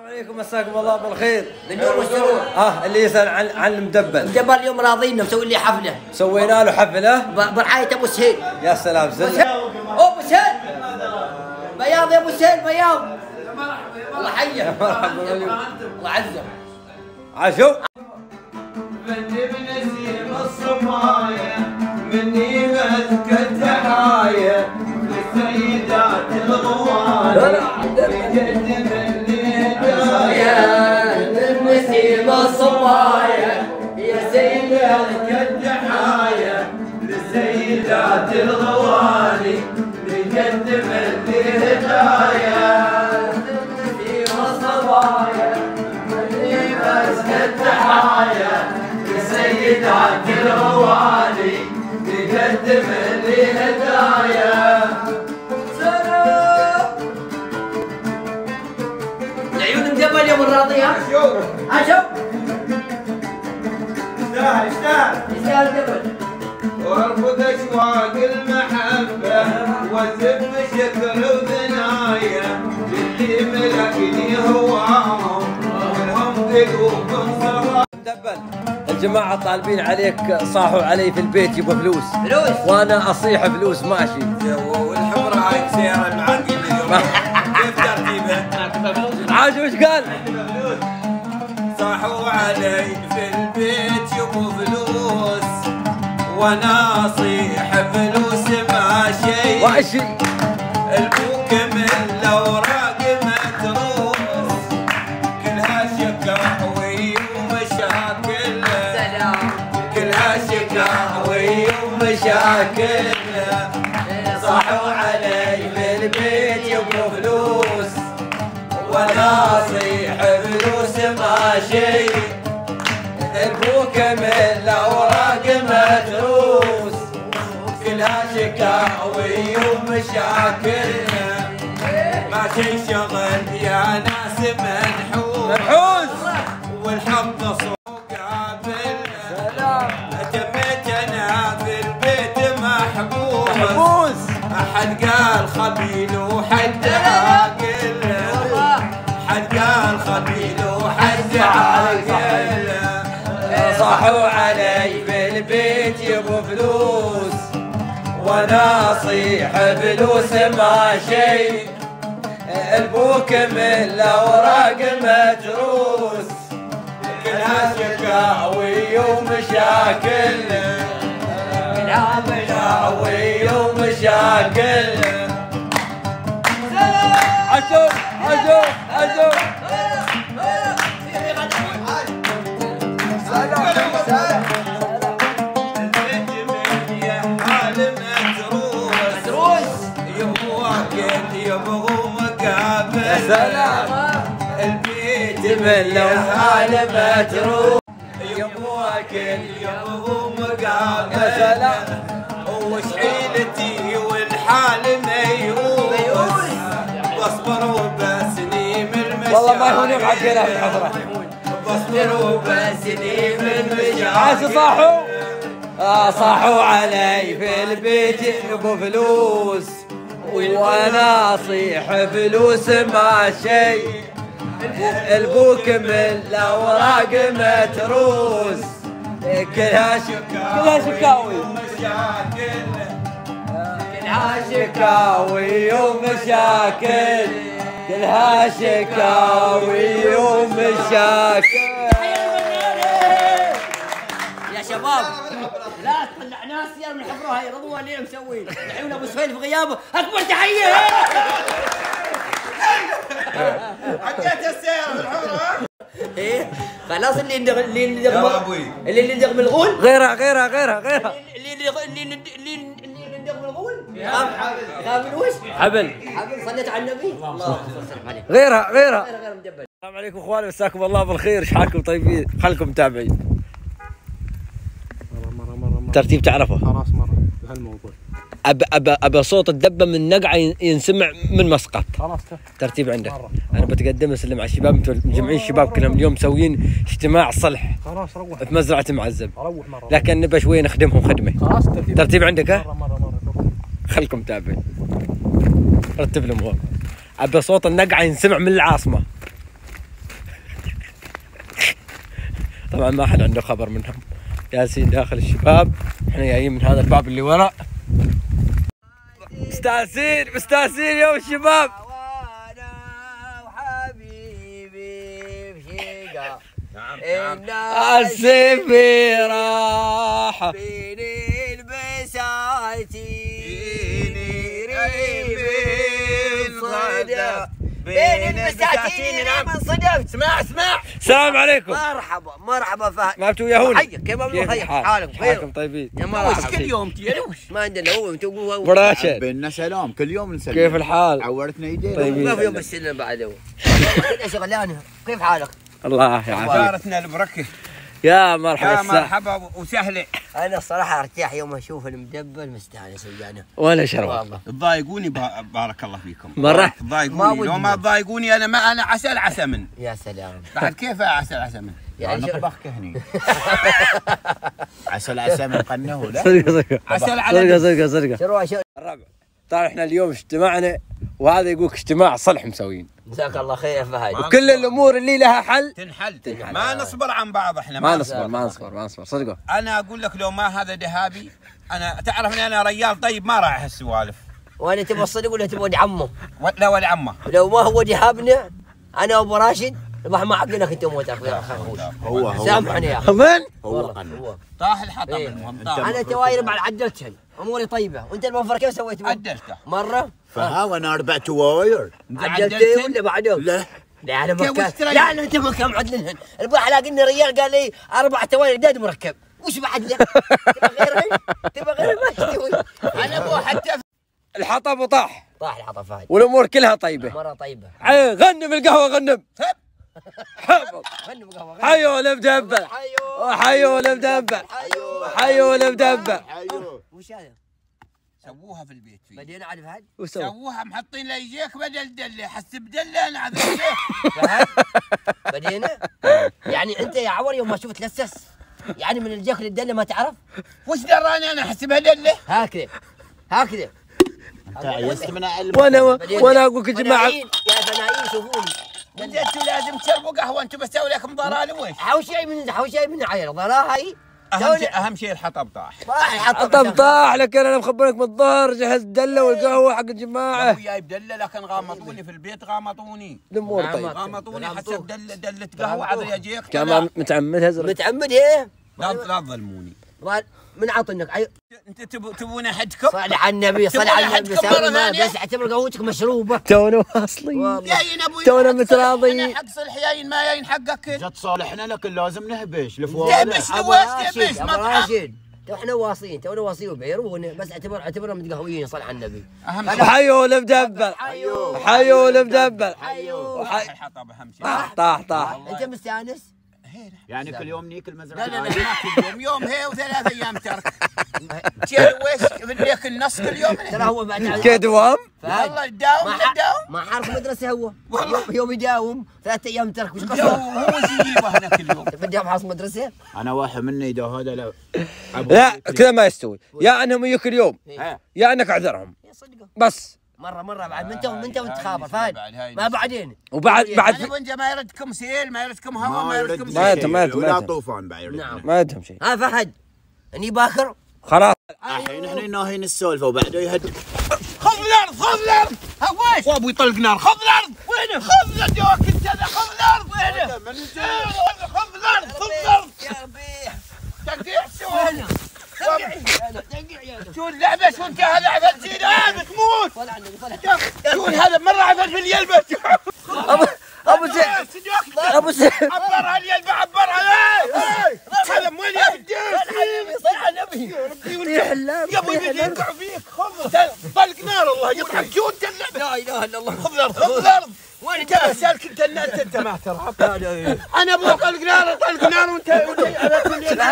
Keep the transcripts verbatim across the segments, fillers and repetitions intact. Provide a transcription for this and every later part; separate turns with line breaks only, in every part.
السلام عليكم، مساكم الله بالخير.
من نور والسرور.
اه اللي يسال عن عن المدبل.
المدبل اليوم راضينا مسوي لي حفله.
سوينا له حفله
برعاية ابو سهيل.
يا سلام زين.
ابو سهيل بياض يا ابو سهيل بياض. الله حيه. الله عزه.
عاشوا.
مني بنسيم الصبايا مني بذكى التحايا للسيدات الغوالي بجد مني هدايا
من نسيم الصبايا يا سيدي
بذكى التحايا للسيدات الغوالي بجد مني هدايا نسيم الصبايا مني بذكى التحايا للسيدات الغوالي بقدم لي هدايا.
سلام العيون مدبل يوم الراضية.
شوف
عشب
يستاهل يستاهل
يستاهل دبل.
وارفض اشواق المحبة وزف شكر وثنايا للي ملكني هواهم منهم قلوب صفا.
مدبل الجماعة طالبين عليك، صاحوا علي في البيت يبغوا فلوس.
فلوس
وانا اصيح فلوس ماشي.
والحمرة هاي سيارة المعقل اليوم كيف ترتيبها؟
عاش وش قال؟
صاحوا علي في البيت يبغوا فلوس وانا اصيح فلوس ماشي.
ماشي.
البوك من الاوراق متروس كلها شكاوي ومشاكل.
سلام
كلها شكاوي ومشاكل. صاحوا علي في البيت يبغوا فلوس وانا اصيح فلوس ماشي. البوك من الاوراق متروس كلها شكاوي ومشاكل. ماشي شغل يا ناس منحوس
منحوس
والحظ صوق قابل.
سلام.
تميت انا في البيت محبوس
محبوس.
احد قال خبيل وحد عاقل. حد قال خبيل وحد عاقل. صاحوا علي في البيت يبغوا فلوس وانا اصيح فلوس ماشي. البوك من الاوراق متروس كلها شكاوي ومشاكل. كلها شكاوي ومشاكل.
عشو عشو عشو.
يا
سلام.
البيت من لو حال متروس يبغوا اكل يبغوا مقابل.
يا سلام.
وش حيلتي والحال ميؤوس بصبر وبسني من المشاكل.
والله ما يهونون حقنا في الحفرة.
بصبر وبسني من المشاكل.
عاش صاحوا. آه صاحوا علي في البيت يبغوا فلوس وانا اصيح فلوس ماشي. البوك من الاوراق متروس كلها كلها شكاوي
ومشاكل.
كلها شكاوي ومشاكل. كلها شكاوي ومشاكل.
يا شباب لا تطلع ناس يا من الحفره هاي. رضوان اللي مسوين عيون ابو سهيل في غيابه. اكبر تحيه.
عديت السيارة بالحمرة.
ايه خلاص اللي ندغ اللي ندغ
يا أبوي.
اللي اللي ندغ بالغول.
غيرها غيرها غيرها غيرها.
اللي اللي اللي اللي اللي ندغ بالغول. قابل وش؟
حبل.
حبل. صليت على النبي. الله يسلم عليك.
غيرها غيرها.
غير غير مدبل.
السلام عليكم اخواني، مساكم الله بالخير. ايش حالكم؟ طيبين؟ خلكم متابعين.
مرة مرة مرة
ترتيب تعرفه؟
خلاص مرة بهالموضوع.
أب أب أب صوت الدبة من نقعة ينسمع من مسقط.
خلاص
ترتيب عندك.
مرة.
أنا بتقدم أسلم على الشباب، أنتم مجمعين الشباب كلهم اليوم مسويين اجتماع صلح
خلاص روح
في مزرعة معزب،
روح مرة.
لكن نبى شوي نخدمهم خدمة.
خلاص ترتيب
ترتيب عندك ها؟
مرة مرة مرة.
خلكم متابعين. رتب لهم هون. أبى صوت النقعة ينسمع من العاصمة. طبعا ما حد عنده خبر منهم، جالسين داخل الشباب، احنا جايين من هذا الباب اللي ورا. مستانسين مستانسين يوم الشباب.
وانا وحبيبي بشقا
السيفي راح
بين البساتين ريم صدف بين البساتين ريم صدف. اسمع اسمع
السلام عليكم.
مرحبا مرحبا فهد.
ما انتم يهون؟
حيك كيف ابو حيك حالكم
حالكم طيبين؟
يا مرحبا. كل يوم تجلوش ما عندنا هو انتم
براشد
بيننا سلام كل يوم نسلم.
كيف الحال؟
عورتنا يدينا
طيبين.
ما في يوم السلم بعد هو كلنا شغلانه. كيف حالك؟
الله يعافيك.
زارتنا البركه.
يا مرحبا.
يا مرحبا وسهلا.
انا الصراحه ارتاح يوم اشوف المدبل مستانس ويانا.
ولا شرف
والله
تضايقوني بارك الله فيكم.
مرة
تضايقوني لو ما تضايقوني انا ما انا عسل عسمن.
يا سلام.
بعد كيف عسل عسمن؟
يعني
نطبخك هني. عسل عسل قنه لا.
صدقه صدقه
عسل على
صدقه صدقه صدقه.
شروع شو
الربع. طبعا احنا اليوم اجتمعنا وهذا يقولك اجتماع صلح مسوين.
جزاك الله خير يا فهد.
وكل الامور اللي لها حل
تنحل تنحل. ما نصبر عن بعض احنا
ما نصبر ما نصبر ما نصبر صدقه.
انا اقول لك لو ما هذا دهابي انا تعرف اني انا رجال طيب ما راح هالسوالف.
وانا تبغى الصدق ولا تبغى ولد عمه؟
لا ولد عمه.
لو ما هو دهابنا انا وابو راشد ما ما عقلك انت مو تاخذ خربوش.
هو هو
سامحني يا اخي.
من؟
هو
والله هو.
طاح الحطب
إيه.
المهم طاح.
انا تواير بعد عدلتهن اموري طيبه وانت المنفر كيف سويت؟
عدلته
مره
فها وانا اربع تواير.
عدلتي ولا بعدهم؟
لا
لا انا
كيف
ما كان
اشتريت؟
لا لا انت ما كان معدلهن. البارح لاقيني رجال قال لي اربع توالي جداد مركب. وش بعد لك؟ تبغى غيرها؟ تبغى غيرها ما تسوي.
انا ابغى حتى
الحطب وطاح
طاح الحطب فهد.
والامور كلها طيبه.
مره طيبه.
عي غنم القهوه غنم. حفظ.
غنوا قهوه.
حيو المدبل.
حيو
حيو المدبل.
حيو
حيو المدبل.
ايوه
وش هذا؟
سووها في البيت فيه.
بدينا على فهد؟
وش سوى؟
سووها محطين لا يجيك بدل دله حس بدله انا عذب
فهد؟ بدينا؟ يعني انت يا عور يوم ما شفت تلسس يعني من الجاك للدله ما تعرف؟
وش دراني انا احسبها دله.
هكذا هكذا.
انت عيست من علم.
وانا وانا اقول لك يا جماعه
فنايين يا فنايين شوفوني.
انتوا لازم تشربوا قهوه انتوا بسوي لكم ضرال وش؟
حوش شيء من حوش شيء من عيال ضراها هي.
اهم شيء اهم شيء الحطب طاح.
طاح الحطب.
حطب طاح لكن انا مخبرك من الظهر جهز الدله والقهوه حق الجماعه.
ابويا بدله لكن غامطوني في البيت غامطوني.
الامور طيب.
غامطوني حسب دله دله قهوه عذر يجيك.
كمان متعمد هزر.
متعمد ايه؟
لا لا تظلموني.
من عطنك
انت تبو تبون احدكم؟
صل على النبي صل على النبي.
تبون أحدكم مرة
سوي ما
ثانية؟
بس اعتبر قهوتك مشروبه.
تونا واصلين.
والله.
جايين ابوي
تونا متراضي.
انا حق صلح جايين ما جايين حقك.
جت صالحنا لكن لازم نهبش
لا
لفوالح.
بس
ابو
لويش
راشد
تبيش
ابو
مطعم.
راشد تو احنا واصين تونا واصين وبيرون بس اعتبر اعتبرنا متقهويين صل على النبي.
اهم شيء
حيو المدبل.
حيو
حيو المدبل.
حيو.
طاح الحطب اهم شيء.
طاح طاح طاح.
انت مستانس؟
يعني كل يوم نيك
لا
المزرعه.
لا لا ما كل يوم يوم هي وثلاث ايام ترك. تلوش بديك النص كل يوم.
ترى هو بعد
كدوام.
والله يداوم
ما
يداوم.
ما حارس مدرسه هو يوم, يوم يداوم ثلاث ايام ترك وش
هو
قصده؟
هو وش يجيبه هنا كل يوم.
بدي حارس مدرسه؟
انا واحد مني اذا هذا لا.
لا كذا ما يستوي، يا انهم يجوك اليوم يا انك اعذرهم
يا صدقه
بس.
مره مره بعد من تو من تو تخابر فهد ما بعدين.
وبعد بعد
انا وانت ما يردكم سيل ما يردكم هواء
ما
ما يردكم
يرد
ما
شيء.
يرد- ما يرد- ما
ولا
يرد.
طوفان بعير.
نعم.
ما يدهم شيء.
ها فهد اني باكر
خلاص
الحين احنا ناهين السالفه وبعده يهد.
خذ الارض خذ الارض. ها ويش؟ وابو يطلق نار خذ الارض. وينه؟ خذ الجوك انت ذا خذ الارض. وينه؟ خذ الارض خذ الارض.
يا ربي
تقطيع سوى. شو اللعبه شو انت هذا عفت زين هذا تموت.
طلع النبي طلع.
شو هذا مره عفت في اليلبه.
ابو ابو زيد ابو زيد
عبرها اليلبه عبرها. هذا من وين يا
صل على النبي.
يا ابوي يقع فيك. خذ طلق نار الله يطلع. شو انت اللعبه؟
لا اله الا الله.
خذ الارض خذ الارض.
وين
انت بسالك انت انت انت ما ترى.
لا لا
انا ابغى طلق نار طلق نار وانت انا كل يوم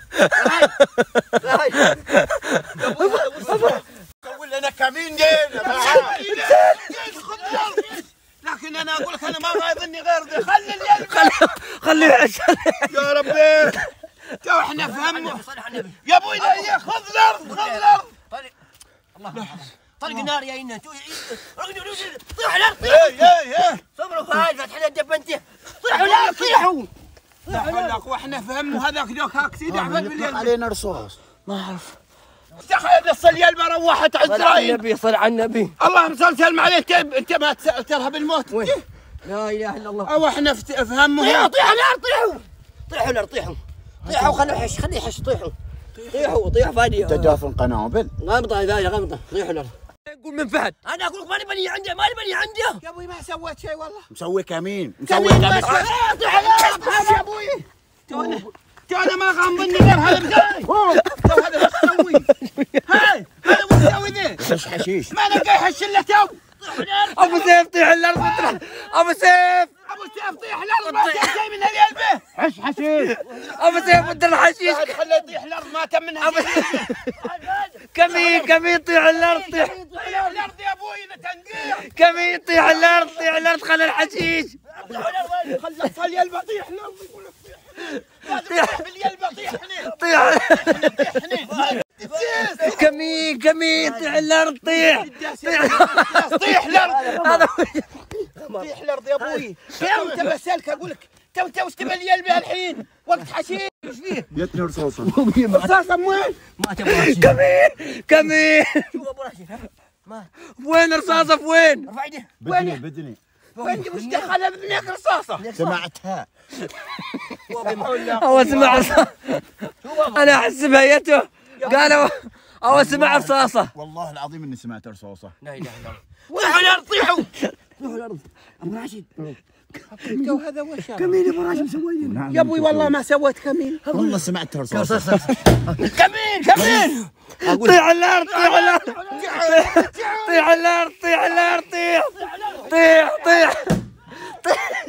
قول لنا كابين دين. خذ الارض. لكن انا اقول لك انا ما غايظني غير ذي. خلي الليل
خليه
يا ربي. تو احنا فهمنا يا ابوي. لا خذ الارض خذ الارض.
الله طلق نار يا إنا طيح الارض.
اي اي اي
صبروا فهد فتحنا الدب انت. طيحوا الارض طيحوا.
لا حول ولا اخو احنا فهم وهذاك ذوك هاك سيدي احمد
يطلق
باليد
علينا رصاص.
ما اعرف.
تخيل الصليه البا روحت
صل على
عزرائيل.
النبي صل على النبي.
اللهم صل سلم عليه. انت انت ما ترهب الموت.
وين؟ لا اله الا الله.
او احنا في فهم
طيحوا طيحوا الارض طيحوا. طيحوا الارض طيحوا. طيحوا خلوا يحش خليه يحش طيحوا. طيحوا طيحوا فادي.
تدافن قنابل.
غامضة فادي غامضة. طيحوا الارض. نقول من فهد. انا اقول لك ماني بني عندي ماني بني عندي.
يا ابوي ما سويت شيء والله.
مسوي كمين مسوي
كمين
كمين.
بس. طيح الارض يا ابوي. تونا تونا ما غامضني غير هذا بجاي. تو هذا وش تسوي؟ هاي هذا وش تسوي ذي؟
حش حشيش.
ما نلقى يحش الا تو.
ابو سيف طيح الارض. ابو سيف.
ابو سيف طيح الارض ما تم شيء من اليلبه.
حش حشيش.
ابو سيف ودر الحشيش.
خليه يطيح الارض ما تم منها شيء.
كمين كمين طيح الارض طيح.
طيح الارض يا ابوي اذا تنقير.
كمين طيح الارض طيح الارض خلى الحشيش.
خلى اليلبه طيح الارض يقول لك طيح. طيح باليلبه طيح هنا.
طيح.
طيح هنا.
كمين كمين طيح الارض طيح.
طيح الارض.
هذا
طيح الارض يا ابوي. تو انت بسالك اقول لك تو انت وش تبي اليلبه الحين؟ وقت حشيش ايش فيه؟
جتني رصاصه.
رصاصه وين؟
ما تبغى كمين كمين.
شوف ابو راشد ما
وين رصاصه في وين؟
ارفع ايديه.
بدني بدني.
وين وش دخل بذنك رصاصه؟
سمعتها.
هو سمع رصاصه. انا احس بهيته قالوا هو سمع رصاصه.
والله العظيم اني سمعت رصاصه.
لا اله الا الله.
طيحوا الارض طيحوا.
روح الارض ابو راشد.
تو هذا وش
كمين يا ابو راشد مسوي.
يا ابوي والله ما سويت كمين.
والله سمعت رصاصه.
كمين كمين.
طيح الارض طيح الارض. طيح الارض طيح الارض طيح طيح طيح طيح.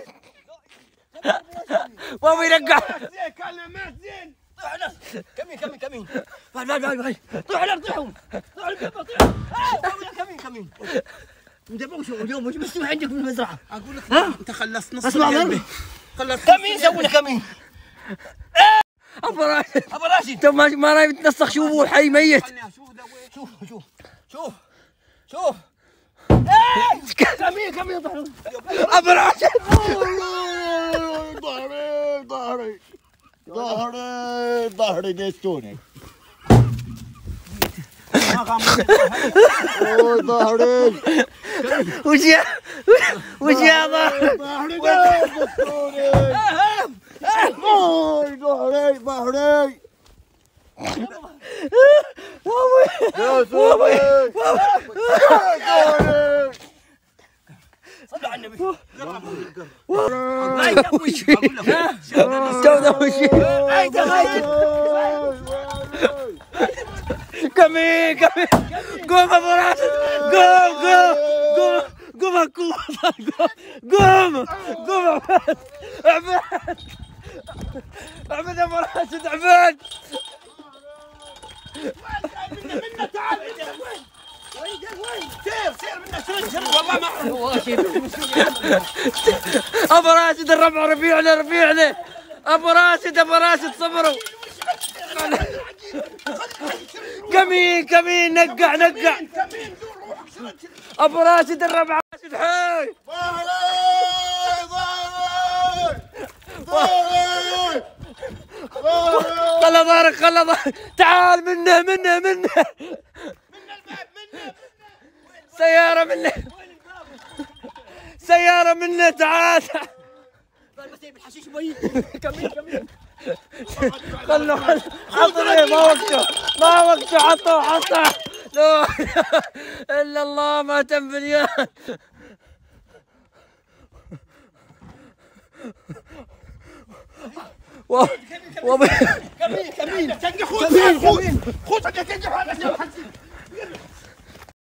وهو يرقع.
زين كلمات زين.
طيح الارض. كمين كمين كمين. فهد فهد فهد فهد. طيح الارض طيحوا. طيح الارض طيحوا. كمين كمين. مدبوش اليوم وش مستوي عندك بالمزرعه؟
اقول لك انت خلصت نص
اسمع
اليلبه.
خلص كمين سوي لك كمين.
ابو راشد
ابو راشد
انت ما ما راي بتنسخ شوفوا حي ميت.
شوف ذا وين.
شوف شوف شوف شوف. كمين كمين طيحوا.
ابو راشد.
ظهري ظهري ظهري ظهري ديستوني. اوه ظهري.
وش يا وش يا ظهر.
ظهري ديستوني. ظهري ظهري ظهري. يا ظهري.
صلوا على النبي.
وش تو وش كمين كمين. قوم ابو راشد قوم قوم قوم قوم قوم قوم قوم عباد عباد ابو راشد عباد.
منا تعال وين وين سير سير منا سير سير والله ما
ابو راشد الربع رفيعنا رفيعنا. ابو راشد ابو راشد صبروا. كمين كمين نقع نقع. ابو راشد الربع راشد حي. خلى ظهرك خلى ظهرك. تعال منه منه منه. سيارة منه سيارة منه تعال.
بالحشيش شوي. كمين كمين.
خلوا خلوا حطوا ما وقته ما وقته حطوا حطوا. لا الا الله ما تم بنيان.
كمين كمين. خذ خذ خذ.